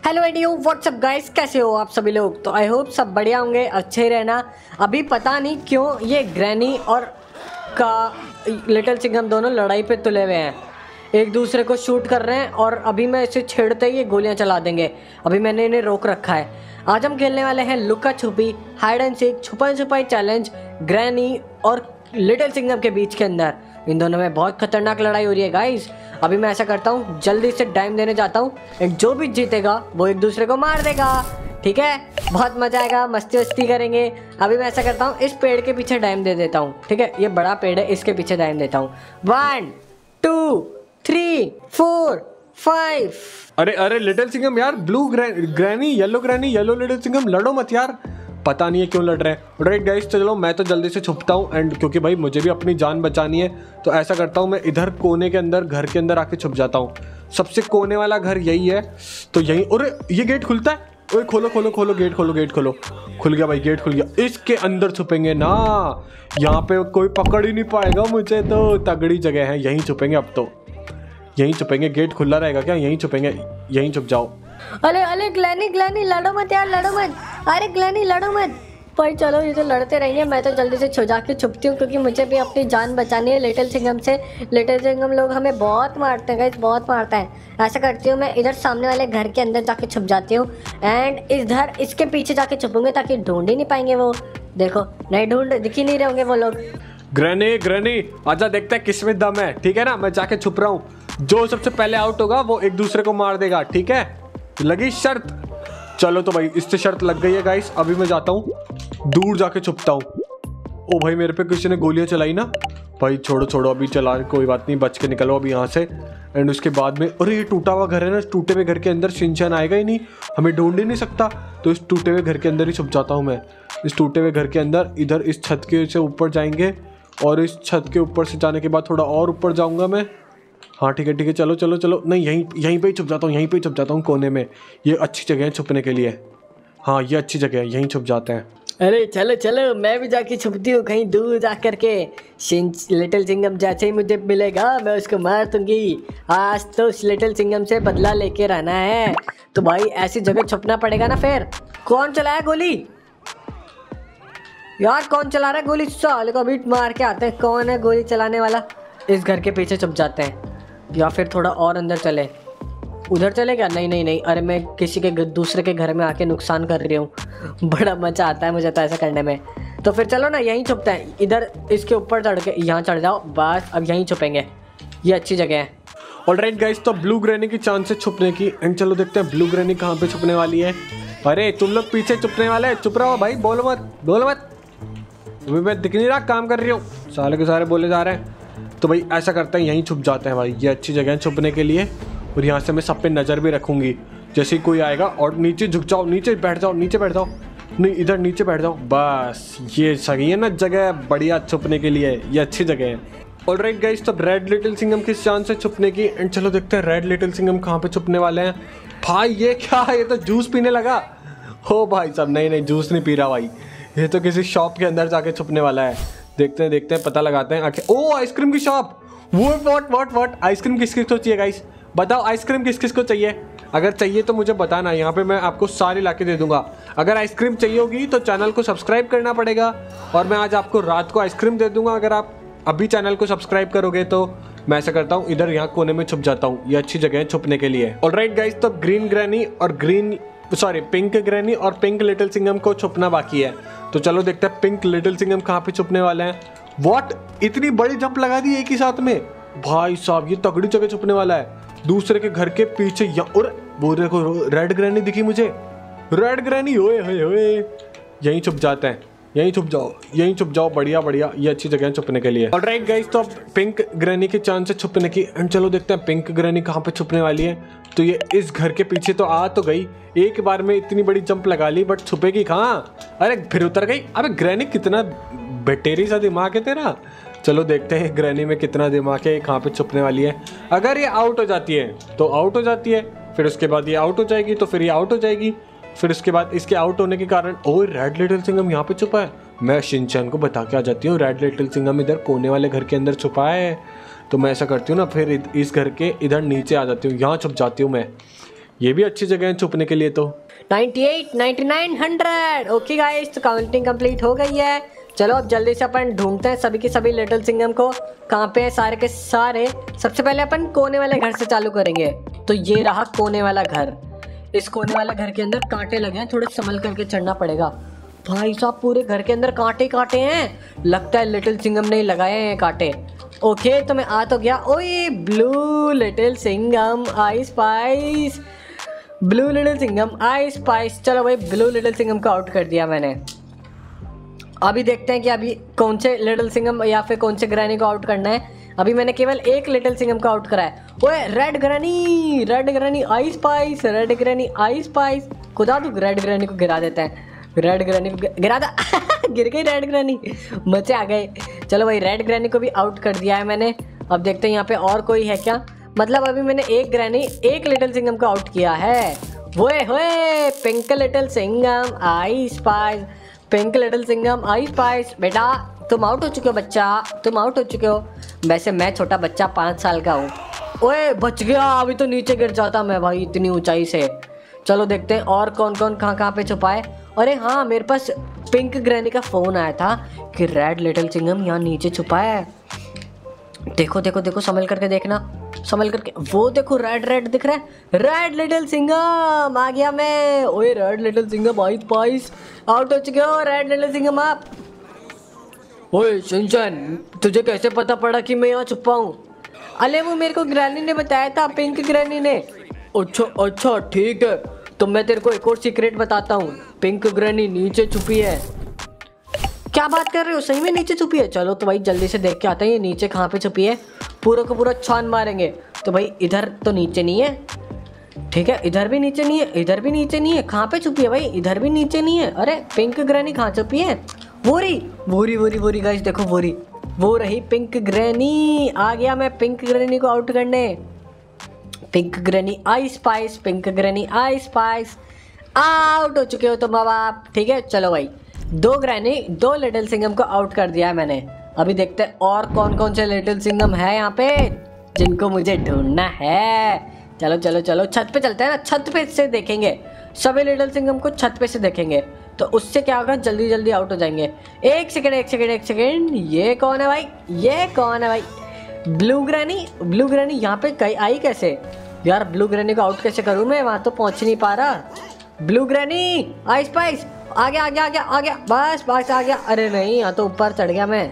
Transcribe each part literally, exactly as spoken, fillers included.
Hello audio WhatsApp guys, कैसे हो आप सभी लोग। तो आई होप सब बढ़िया होंगे, अच्छे ही रहना। अभी पता नहीं क्यों ये ग्रैनी और का लिटिल सिंघम दोनों लड़ाई पे तुले हुए हैं, एक दूसरे को शूट कर रहे हैं और अभी मैं इसे छेड़ते ही ये गोलियां चला देंगे। अभी मैंने इन्हें रोक रखा है। आज हम खेलने वाले हैं लुका छुपी, हाइड एंड सीक, छुपन छुपाई चैलेंज ग्रैनी और लिटिल सिंघम के बीच के अंदर। इन दोनों में बहुत खतरनाक लड़ाई हो रही है गाइस। अभी मैं ऐसा करता हूँ, जल्दी से टाइम देने जाता हूँ। एक जो भी जीतेगा वो एक दूसरे को मार देगा, ठीक है। बहुत मजा आएगा, मस्ती वस्ती करेंगे। अभी मैं ऐसा करता हूँ, इस पेड़ के पीछे टाइम दे देता हूँ, ठीक है। ये बड़ा पेड़ है, इसके पीछे टाइम देता हूँ। One two three four five. अरे अरे लिटिल सिंघम यार, blue granny, yellow granny, yellow little Singham, लड़ो मत यार। पता नहीं है क्यों लड़ रहे हैं। राइट गाइस, चलो मैं तो जल्दी से छुपता हूँ एंड क्योंकि भाई मुझे भी अपनी जान बचानी है, तो ऐसा करता हूँ मैं इधर कोने के अंदर, घर के अंदर आके छुप जाता हूँ। सबसे कोने वाला घर यही है, तो यही। अरे ये गेट खुलता है, ओए खोलो खोलो खोलो, गेट खोलो गेट खोलो। खुल गया भाई, गेट खुल गया। इसके अंदर छुपेंगे ना, यहाँ पे कोई पकड़ ही नहीं पाएगा मुझे। तो तगड़ी जगह है, यहीं छुपेंगे। अब तो यहीं छुपेंगे। गेट खुला रहेगा क्या? यहीं छुपेंगे, यहीं छुप जाओ। अरे अरे ग्लैनी ग्लैनी लड़ो मत यार, लड़ो मत। अरे ग्लैनी लड़ो मत भाई। चलो ये तो लड़ते रहेंगे, मैं तो जल्दी से छुजा के छुपती हूँ क्योंकि मुझे भी अपनी जान बचानी है लिटिल सिंघम से। लिटिल सिंघम लोग हमें बहुत मारते हैं गाइस, बहुत मारते हैं। ऐसा करती हूँ मैं, इधर सामने वाले घर के अंदर जाके छुप जाती हूँ एंड इधर इसके पीछे जाके छुपूंगे ताकि ढूंढ ही नहीं पाएंगे वो। देखो नहीं ढूंढ, दिख ही नहीं रहे होंगे वो लोग। ग्रैनी ग्रैनी आजा, देखते हैं किसमें दम है, ठीक है ना। मैं जाके छुप रहा हूँ, जो सबसे पहले आउट होगा वो एक दूसरे को मार देगा, ठीक है। लगी शर्त? चलो तो भाई इससे शर्त लग गई है गाइस। अभी मैं जाता हूँ, दूर जाके छुपता हूँ। ओ भाई मेरे पे किसी ने गोलियां चलाई ना। भाई छोड़ो छोड़ो, अभी चला, कोई बात नहीं, बच के निकलो अभी यहाँ से। एंड उसके बाद में, अरे ये टूटा हुआ घर है ना, इस टूटे हुए घर के अंदर शिनचैन आएगा ही नहीं, हमें ढूंढ ही नहीं सकता। तो इस टूटे हुए घर के अंदर ही छुप जाता हूँ मैं। इस टूटे हुए घर के अंदर, इधर इस छत के से ऊपर जाएंगे और इस छत के ऊपर से जाने के बाद थोड़ा और ऊपर जाऊँगा मैं। हाँ ठीक है ठीक है, चलो चलो चलो। नहीं यहीं यहीं पे ही छुप जाता हूँ, यहीं पे ही छुप जाता हूँ कोने में। ये अच्छी जगह है छुपने के लिए। हाँ ये अच्छी जगह है, यहीं छुप जाते हैं। अरे चलो चलो, मैं भी जाके छुपती हूँ कहीं दूर जा करके। लिटिल सिंघम जैसे ही मुझे मिलेगा मैं उसको मार दूंगी। आज तो उस लिटिल सिंघम से बदला लेके रहना है, तो भाई ऐसी जगह छुपना पड़ेगा ना। फिर कौन चलाया गोली यार? कौन चला रहा है गोली? साले को अभी मार के आते हैं, कौन है गोली चलाने वाला। इस घर के पीछे छुप जाते हैं या फिर थोड़ा और अंदर चले, उधर चले क्या? नहीं नहीं नहीं, अरे मैं किसी के दूसरे के घर में आके नुकसान कर रही हूँ। बड़ा मजा आता है मुझे तो ऐसा करने में। तो फिर चलो ना यहीं छुपते हैं। इधर इसके ऊपर चढ़ के यहाँ चढ़ जाओ, बस अब यहीं छुपेंगे, ये अच्छी जगह है। ऑलराइट गाइस, तो ब्लू ग्रैनी की चांस है छुपने की। एंड चलो देखते हैं ब्लू ग्रैनी कहाँ पे छुपने वाली है। अरे तुम लोग पीछे छुपने वाले, चुप रहो भाई, बोलो मत बोलो मत। तुम्हें मैं दिख नहीं रहा, काम कर रही हूँ, सारे के सारे बोले जा रहे हैं। तो भाई ऐसा करते हैं, यहीं छुप जाते हैं भाई, ये अच्छी जगह है छुपने के लिए। और यहाँ से मैं सब पे नज़र भी रखूँगी, जैसे ही कोई आएगा। और नीचे झुक जाओ, नीचे बैठ जाओ, नीचे बैठ जाओ, नहीं इधर नीचे बैठ जाओ, बस ये सही है ना जगह, बढ़िया छुपने के लिए, ये अच्छी जगह है। ऑलराइट गाइस, तो रेड लिटिल सिंघम किस चांस है छुपने की। एंड चलो देखते हैं रेड लिटिल सिंघम कहाँ पे छुपने वाले हैं। भाई ये क्या है? ये तो जूस पीने लगा हो भाई साहब। नहीं नहीं, जूस नहीं पी रहा भाई, ये तो किसी शॉप के अंदर जाके छुपने वाला है। देखते हैं देखते हैं, पता लगाते हैं आखिर। ओ आइसक्रीम की शॉप, वो व्हाट व्हाट व्हाट आइसक्रीम किस किस को चाहिए गाइस? बताओ आइसक्रीम किस किस को चाहिए? अगर चाहिए तो मुझे बताना, यहाँ पे मैं आपको सारी लाके दे दूंगा। अगर आइसक्रीम चाहिए होगी तो चैनल को सब्सक्राइब करना पड़ेगा और मैं आज आपको रात को आइसक्रीम दे दूंगा अगर आप अभी चैनल को सब्सक्राइब करोगे। तो मैं ऐसा करता हूँ, इधर यहाँ कोने में छुप जाता हूँ, ये अच्छी जगह है छुपने के लिए। ऑलराइट गाइस, तो ग्रीन ग्रैनी और ग्रीन सॉरी पिंक ग्रैनी और पिंक लिटिल सिंघम को छुपना बाकी है। तो चलो देखते हैं पिंक लिटिल सिंघम कहाँ पे छुपने वाले हैं। व्हाट, इतनी बड़ी जंप लगा दी एक ही साथ में? भाई साहब ये तगड़ी जगह छुपने वाला है, दूसरे के घर के पीछे। और वो देखो रेड ग्रैनी दिखी मुझे, रेड ग्रैनी, ओए होए होए। यहीं छुप जाते हैं, यहीं छुप जाओ, यहीं छुप जाओ, बढ़िया बढ़िया, ये अच्छी जगह है छुपने के लिए। ऑलराइट गाइस, तो पिंक ग्रैनी की चांस है छुपने की। एंड चलो देखते हैं पिंक ग्रैनी कहाँ पे छुपने वाली है। तो ये इस घर के पीछे तो आ तो गई, एक बार में इतनी बड़ी जंप लगा ली, बट छुपेगी कहाँ? अरे फिर उतर गई। अबे ग्रैनी कितना बेटेरी सा दिमाग है तेरा। चलो देखते हैं ग्रैनी में कितना दिमाग है, कहाँ पे छुपने वाली है। अगर ये आउट हो जाती है तो आउट हो जाती है, फिर उसके बाद ये आउट हो जाएगी तो फिर ये आउट हो जाएगी, फिर उसके बाद इसके आउट होने के कारण ओ रेड लिटिल सिंघम यहाँ पे छुपा है। मैं शिनचैन को बता के आ जाती हूँ रेड लिटिल सिंघम इधर कोने वाले घर के अंदर छुपा है। तो मैं ऐसा करती हूँ ना, फिर इस घर के इधर नीचे आ जाती हूँ, यहाँ छुप जाती हूँ मैं। ये भी अच्छी जगह है छुपने के लिए तो। अट्ठानवे, निन्यानवे, हंड्रेड। ओके गाइस, तो काउंटिंग कंप्लीट हो गई है। चलो अब जल्दी से अपन ढूंढते हैं सभी के सभी लिटिल सिंघम को, कहाँ पे है सारे के सारे। सबसे पहले अपन कोने वाले घर से चालू करेंगे। तो ये रहा कोने वाला घर। इस कोने वाले घर के अंदर कांटे लगे हैं, थोड़े संभल करके चढ़ना पड़ेगा। भाई साहब पूरे घर के अंदर कांटे कांटे हैं, लगता है लिटिल सिंघम ने लगाए हैं कांटे। ओके तो मैं आ तो गया। ओए blue little Singham I spies, blue little Singham I spies. चलो भाई ब्लू लिटिल सिंघम को आउट कर दिया मैंने। अभी देखते हैं कि अभी कौन से लिटिल सिंघम या फिर कौन से ग्रैनी को आउट करना है। अभी मैंने केवल एक लिटिल सिंघम को आउट करा है। ओए red granny, red granny I spies, red granny I spies. खुदा तू रेड ग्रैनी को गिरा देते हैं, रेड ग्रैनी को गिरा दा गिर गई रेड ग्रैनी, मचे आ गए। चलो भाई रेड ग्रैनी को भी आउट कर दिया है मैंने। अब देखते हैं यहाँ पे और कोई है क्या। मतलब अभी मैंने एक ग्रैनी एक लिटिल सिंघम को आउट किया है। ओए होए pink little Singham I spies, pink little Singham I spies. बेटा तुम आउट हो चुके हो बच्चा, तुम आउट हो चुके हो। वैसे मैं छोटा बच्चा पाँच साल का हूँ। ओए बच गया, अभी तो नीचे गिर जाता मैं भाई इतनी ऊंचाई से। चलो देखते हैं और कौन कौन कहाँ कहाँ पे छुपा है। अरे हाँ मेरे पास पिंक ग्रैनी का फ़ोन आया था कि रेड लिटिल सिंघम यहाँ नीचे छुपा है। देखो देखो देखो संभल करके देखना, संभल करके। वो देखो रेड रेड दिख रहा है, रेड लिटिल सिंघम आ गया मैं। ओए red little Singham I spies, out हो चुके हो रेड लिटिल सिंघम आप। ओए शिनचैन तुझे कैसे पता पड़ा कि मैं यहाँ छुपा हूँ? अरे वो मेरे को ग्रैनी ने बताया था, पिंक ग्रैनी ने। अच्छा अच्छा ठीक है, तो मैं तेरे को एक और सीक्रेट बताता हूँ। पिंक ग्रैनी नीचे छुपी है। क्या बात कर रहे हो, सही में नीचे छुपी है? चलो तो भाई जल्दी से देख के आते हैं ये नीचे कहाँ पे छुपी है। पूरा को पूरा छान मारेंगे। तो भाई इधर तो नीचे नहीं है, ठीक है, इधर भी नीचे नहीं है, इधर भी नीचे नहीं है। कहाँ पे छुपी है भाई? इधर भी नीचे नहीं है। अरे पिंक ग्रैनी कहाँ छुपी है? वो रही वो रही वो रही वो रही गाइस देखो, वो रही वो रही पिंक ग्रैनी। आ गया मैं पिंक ग्रैनी को आउट करने। Pink granny I spies, pink granny I spies. Out हो चुके हो तुम अब आप, ठीक है। चलो भाई दो ग्रैनी दो लिटिल सिंघम को आउट कर दिया है मैंने। अभी देखते हैं और कौन कौन से लिटिल सिंघम है यहाँ पे जिनको मुझे ढूंढना है। चलो चलो चलो छत पे चलते हैं ना, छत पे से देखेंगे सभी लिटिल सिंघम को, छत पे से देखेंगे तो उससे क्या होगा, जल्दी जल्दी आउट हो जाएंगे। एक सेकेंड एक सेकेंड एक सेकेंड, ये कौन है भाई? ये कौन है भाई? ब्लू ग्रैनी, ब्लू ग्रैनी यहाँ पे कहीं आई कैसे यार? ब्लू ग्रैनी को आउट कैसे करूँ मैं? वहां तो पहुंच नहीं पा रहा। ब्लू ग्रैनी आई स्पाइस, आ गया आ गया आ गया आ गया, बस बस आ गया। अरे नहीं यहाँ तो ऊपर चढ़ गया मैं।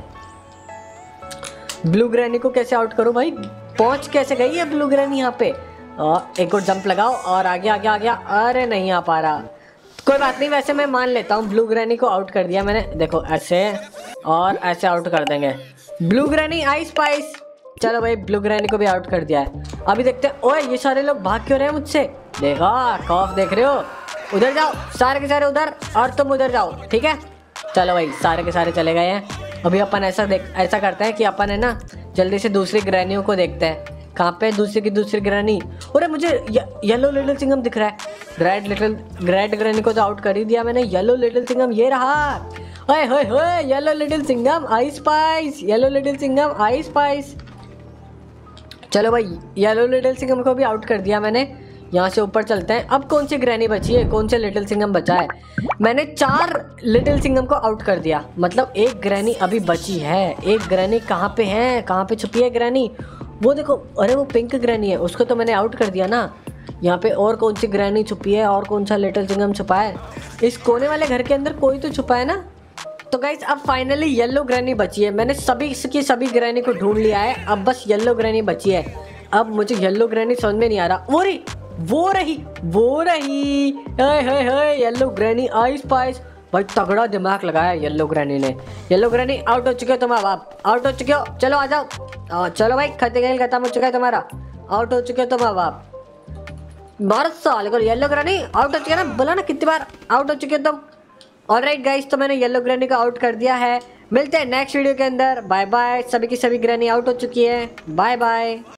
ब्लू ग्रैनी को कैसे आउट करूँ भाई? पहुंच कैसे गई है ब्लू ग्रैनी यहाँ पे? आ, एक और जंप लगाओ और आगे आगे आ गया। अरे नहीं आ पा रहा, कोई बात नहीं। वैसे मैं मान लेता हूँ ब्लू ग्रैनी को आउट कर दिया मैंने। देखो ऐसे और ऐसे आउट कर देंगे। Blue granny I spies. चलो भाई ब्लू ग्रैनी को भी आउट कर दिया है। अभी देखते हैं। ओए ये सारे लोग भाग क्यों रहे हैं मुझसे? देखा खौफ देख रहे हो? उधर जाओ सारे के सारे उधर, और तुम उधर जाओ, ठीक है। चलो भाई सारे के सारे चले गए हैं। अभी अपन ऐसा देख ऐसा करते हैं कि अपन है ना जल्दी से दूसरी ग्रैनियों को देखते हैं। कहाँ पे दूसरी की दूसरी ग्रैनी? अरे मुझे येलो लिटिल सिंघम दिख रहा है। रेड लिटिल रेड ग्रैनी को तो आउट कर ही दिया मैंने। येलो लिटिल सिंघम ये रहा। ओए होए होए yellow little Singham I spies, yellow little Singham I spies. चलो भाई येलो लिटिल सिंघम को भी आउट कर दिया मैंने। यहाँ से ऊपर चलते हैं। अब कौन सी ग्रैनी बची है, कौन से लिटिल सिंघम बचा है? मैंने चार लिटिल सिंघम को आउट कर दिया, मतलब एक ग्रैनी अभी बची है। एक ग्रैनी कहाँ पे है, कहाँ पे छुपी है ग्रैनी? वो देखो, अरे वो पिंक ग्रैनी है, उसको तो मैंने आउट कर दिया ना। यहाँ पे और कौन सी ग्रैनी छुपी है, और कौन सा लिटिल सिंघम छुपा है? इस कोने वाले घर के अंदर कोई तो छुपा है ना। तो गाइस अब फाइनली येलो ग्रैनी बची है। मैंने सभी की सभी ग्रैनी को ढूंढ लिया है, अब बस येलो ग्रैनी बची है। अब मुझे येलो ग्रैनी समझ में नहीं आ रहा। वो रही वो रही वो रही हाय हाय हाय येलो ग्रैनी आई स्पाइस। भाई तगड़ा दिमाग लगाया येलो ग्रैनी ने। येलो ग्रैनी आउट हो चुके हो तुम, अब आप आउट हो चुके हो। चलो आ जाओ। चलो भाई खत खेल खत्म हो चुका है तुम्हारा, आउट हो चुके हो तुम अब आप। बारह साल को येलो ग्रैनी आउट हो चुके ना, बोला ना कितनी बार आउट हो चुके हो तुम। ऑलराइट गाइस, तो मैंने येलो ग्रैनी को आउट कर दिया है। मिलते हैं नेक्स्ट वीडियो के अंदर। Bye bye. सभी की सभी ग्रैनी आउट हो चुकी है। Bye bye.